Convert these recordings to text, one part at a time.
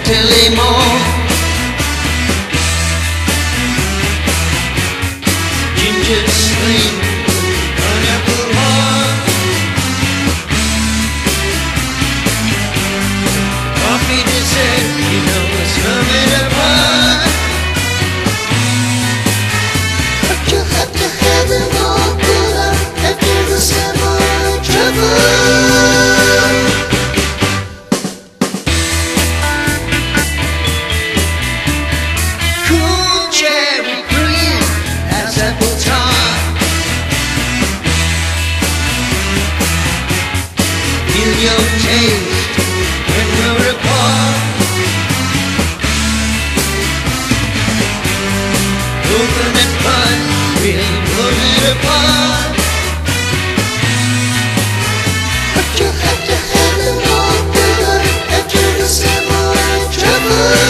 tell him more. Ginger Slim, pineapple heart. Coffee dessert, you know it's coming apart. But you have to have them all put up after the summer trouble. Your taste when we're apart. Coconut bun really pull it apart. But you have to have them all put up after the summer trouble.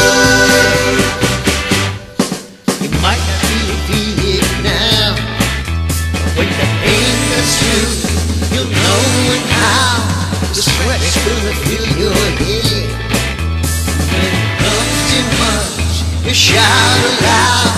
You might not feel it now, but when the pain gets through, you'll know it how. The sweat's gonna fill your head. When it comes too much, you shout aloud.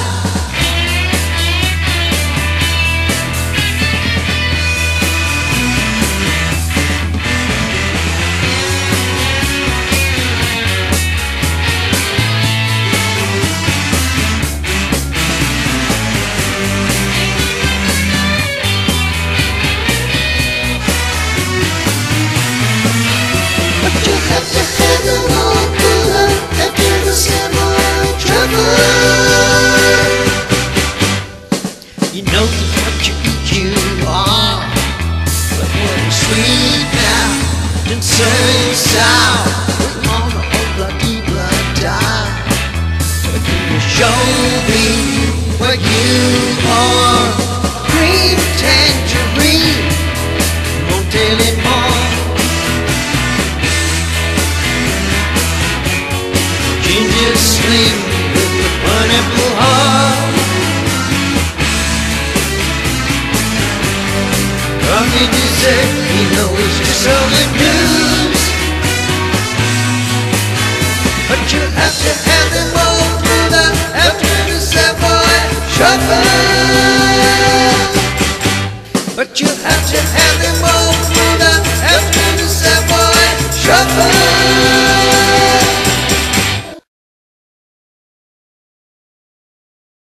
You know that what you eat you are, but what is sweet now can turn sour. With all the whole bloody blood die. But can you show me what you are? Green tangerine, won't tell it more. Ginger Slim with the pineapple heart. Coffee dessert, he knows you're selling blues. But you have to have them all through the after the Savoy trouble. But you have to have them all through the after the Savoy trouble.